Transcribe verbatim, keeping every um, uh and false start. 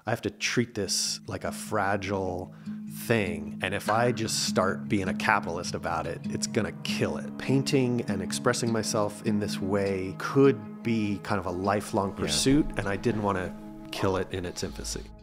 I have to treat this like a fragile thing. And if I just start being a capitalist about it, it's gonna kill it. Painting and expressing myself in this way could be kind of a lifelong pursuit, yeah. and I didn't want to kill it in its infancy.